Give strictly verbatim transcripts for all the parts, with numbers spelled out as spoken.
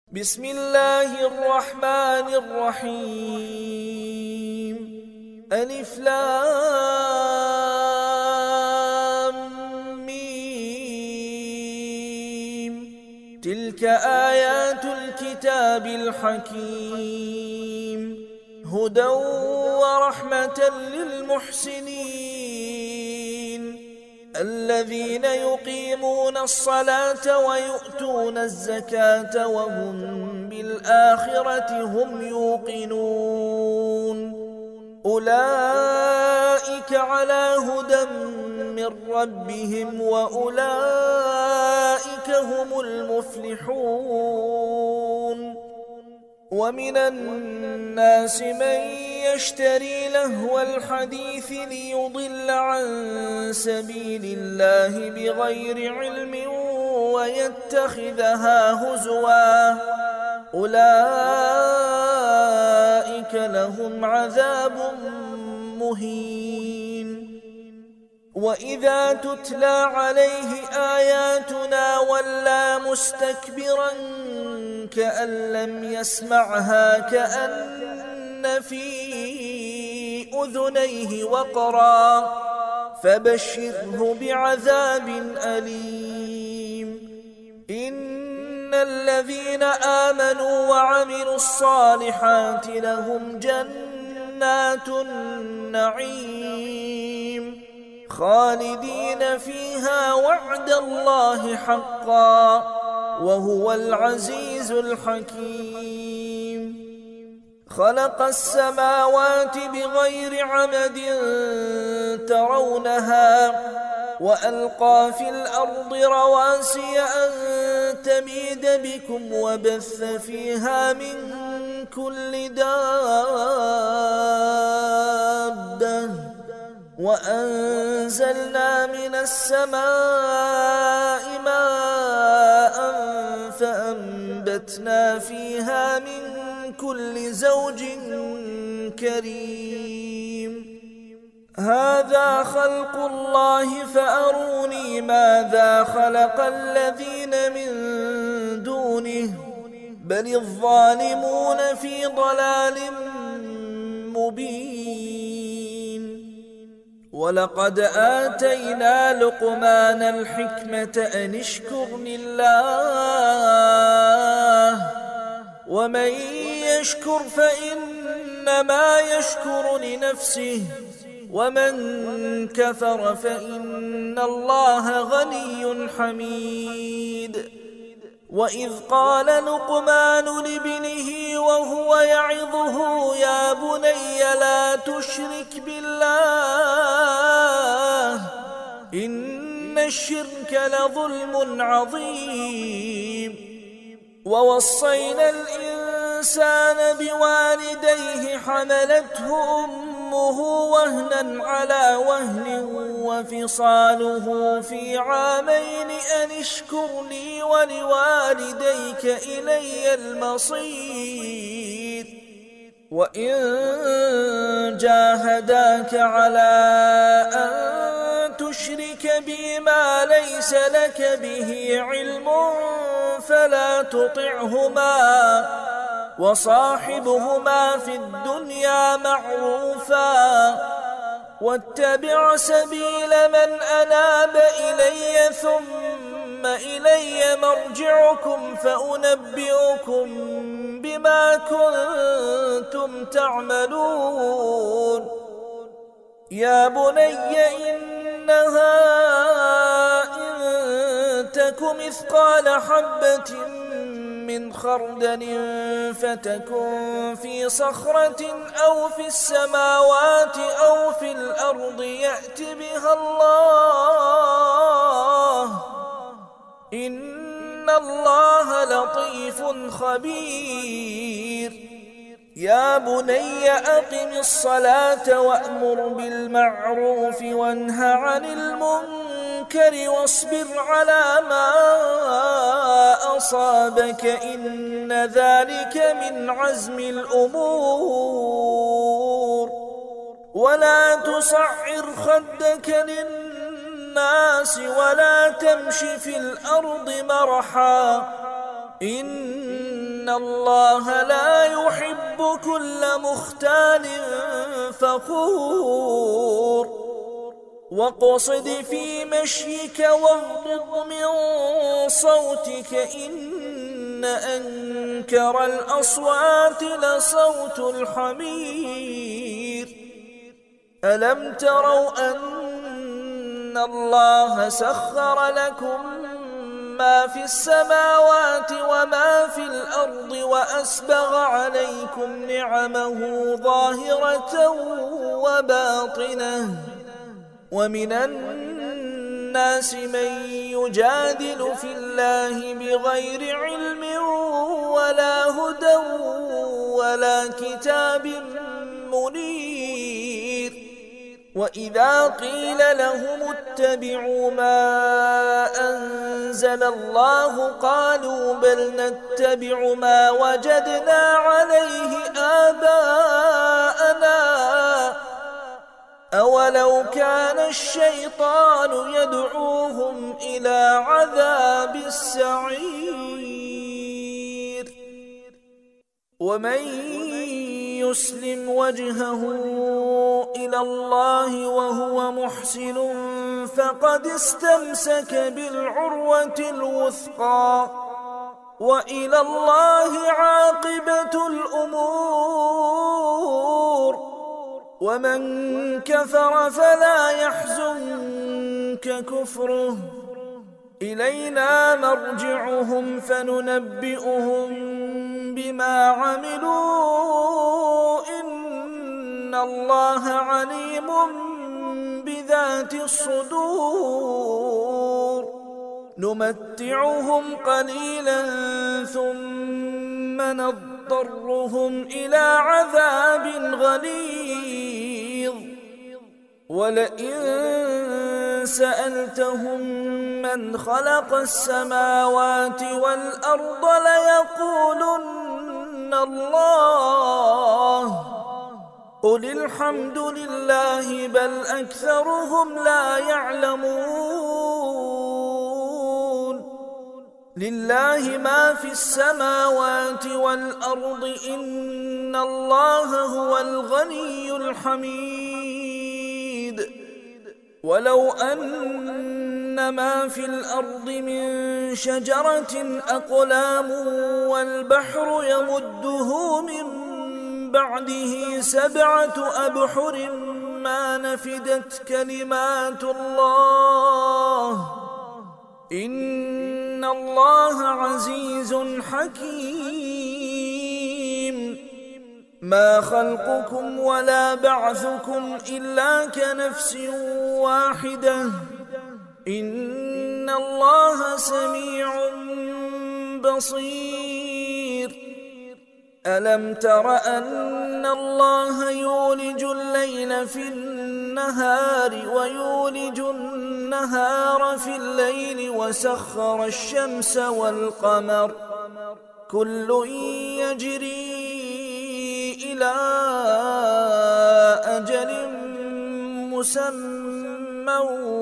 بسم الله الرحمن الرحيم. ألف لام ميم. تلك آيات الكتاب الحكيم، هدى ورحمة للمحسنين الذين يقيمون الصلاة ويؤتون الزكاة وهم بالآخرة هم يوقنون. أولئك على هدى من ربهم وأولئك هم المفلحون. ومن الناس من يشتري لهو الحديث ليضل عن سبيل الله بغير علم ويتخذها هزوا، أولئك لهم عذاب مهين. وإذا تتلى عليه آياتنا ولى مستكبرا كأن لم يسمعها كأن في أذنيه وقرا، فبشره بعذاب أليم. إن الذين آمنوا وعملوا الصالحات لهم جنات النعيم خالدين فيها وعد الله حقا وهو العزيز الحكيم. خلق السماوات بغير عمد ترونها وألقى في الأرض رواسي أن تميد بكم وبث فيها من كل دابة وأنزلنا من السماء ماء فأنبتنا فيها من كل زوج كريم. هذا خلق الله فأروني ماذا خلق الذين من دونه بل الظالمون في ضلال مبين. ولقد آتينا لقمان الحكمة أن اشكر لله ومن يشكر فإنما يشكر لنفسه ومن كفر فإن الله غني حميد. وإذ قال لقمان لابنه وهو يعظه يا بني لا تشرك بالله إن الشرك لظلم عظيم. ووصينا الإنسان بوالديه حملته أمه وهنا على وهن وفصاله في عامين أن اشكر لي ولوالديك إلي المصير. وإن جاهداك على أن تشرك بي ما ليس لك به علم فلا تطعهما وصاحبهما في الدنيا معروفا واتبع سبيل من أناب إلي ثم إلي مرجعكم فأنبئكم بما كنتم تعملون. يا بني إنها إن تك مثقال حبة من خردل فتكن في صخرة أو في السماوات أو في الأرض يأت بها الله إن الله لطيف خبير. يا بني أقم الصلاة وأمر بالمعروف وانه عن المنكر واصبر على ما أصابك إن ذلك من عزم الأمور. ولا تصعر خدك للناس ولا تمش في الأرض مرحا إن إن الله لا يحب كل مختال فخور واقصد في مشيك واغضض من صوتك إن أنكر الأصوات لصوت الحمير ألم تروا أن الله سخر لكم ما في السماوات وما في الأرض وأسبغ عليكم نعمه ظاهرة وباطنة ومن الناس من يجادل في الله بغير علم ولا هدى ولا كتاب منير وإذا قيل لهم اتبعوا ما أنزل الله قالوا بل نتبع ما وجدنا عليه آباءنا أولو كان الشيطان يدعوهم إلى عذاب السعير ومن يسلم وجهه إلى الله وهو محسن فقد استمسك بالعروة الوثقى وإلى الله عاقبة الأمور ومن كفر فلا يحزنك كفره إلينا مرجعهم فننبئهم بما عملوا إن الله عليم بذات الصدور نمتعهم قليلا ثم نضطرهم إلى عذاب غليظ ولئن سألتهم من خلق السماوات والأرض ليقولن الله قل الحمد لله بل أكثرهم لا يعلمون لله ما في السماوات والأرض إن الله هو الغني الحميد ولو أن ما في الأرض من شجرة أقلام والبحر يمده من بعده سبعة أبحر ما نفدت كلمات الله إن الله عزيز حكيم ما خلقكم ولا بعثكم إلا كنفس واحدة إن الله سميع بصير ألم تر أن الله يولج الليل في النهار ويولج النهار في الليل وسخر الشمس والقمر كل يجري إلى أجل مسمى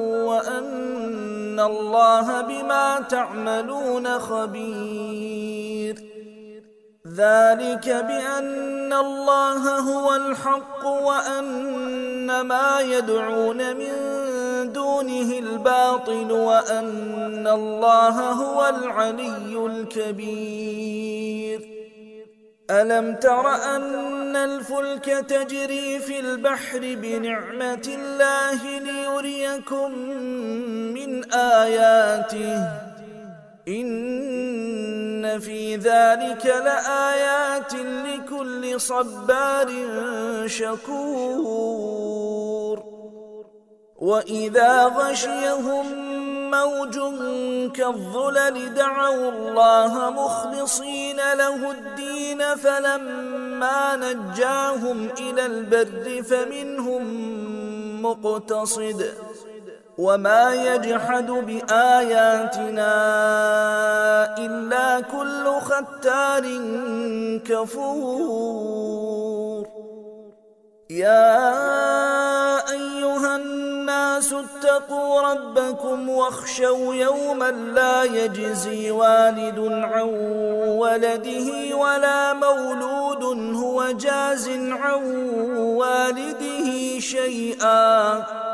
وأن الله بما تعملون خبير ذلك بأن الله هو الحق وأن ما يدعون من دونه الباطل وأن الله هو العلي الكبير ألم تر أن الفلك تجري في البحر بنعمة الله ليريكم من آياته إن في ذلك لآيات لكل صبار شكور وإذا غشيهم موج كالظلل دعوا الله مخلصين له الدين فلما نجاهم إلى البر فمنهم مقتصد وما يجحد بآياتنا إلا كل ختار كفور يا أيها الناس الناس اتقوا ربكم واخشوا يوما لا يجزي والد عن ولده ولا مولود هو جاز عن والده شيئا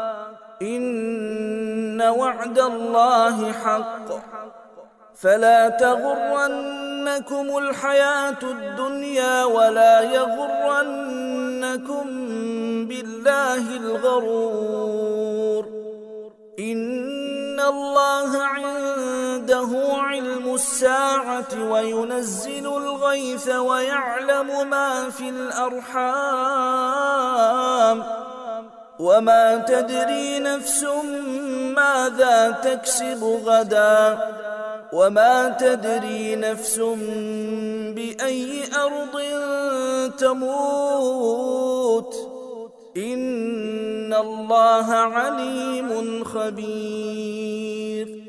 إن وعد الله حق فلا تغرنكم الحياة الدنيا ولا يغرنكم بالله الغرور إن الله عنده علم الساعة وينزل الغيث ويعلم ما في الأرحام وما تدري نفس ماذا تكسب غدا وما تدري نفس بأي أرض تموت إن الله عليم خبير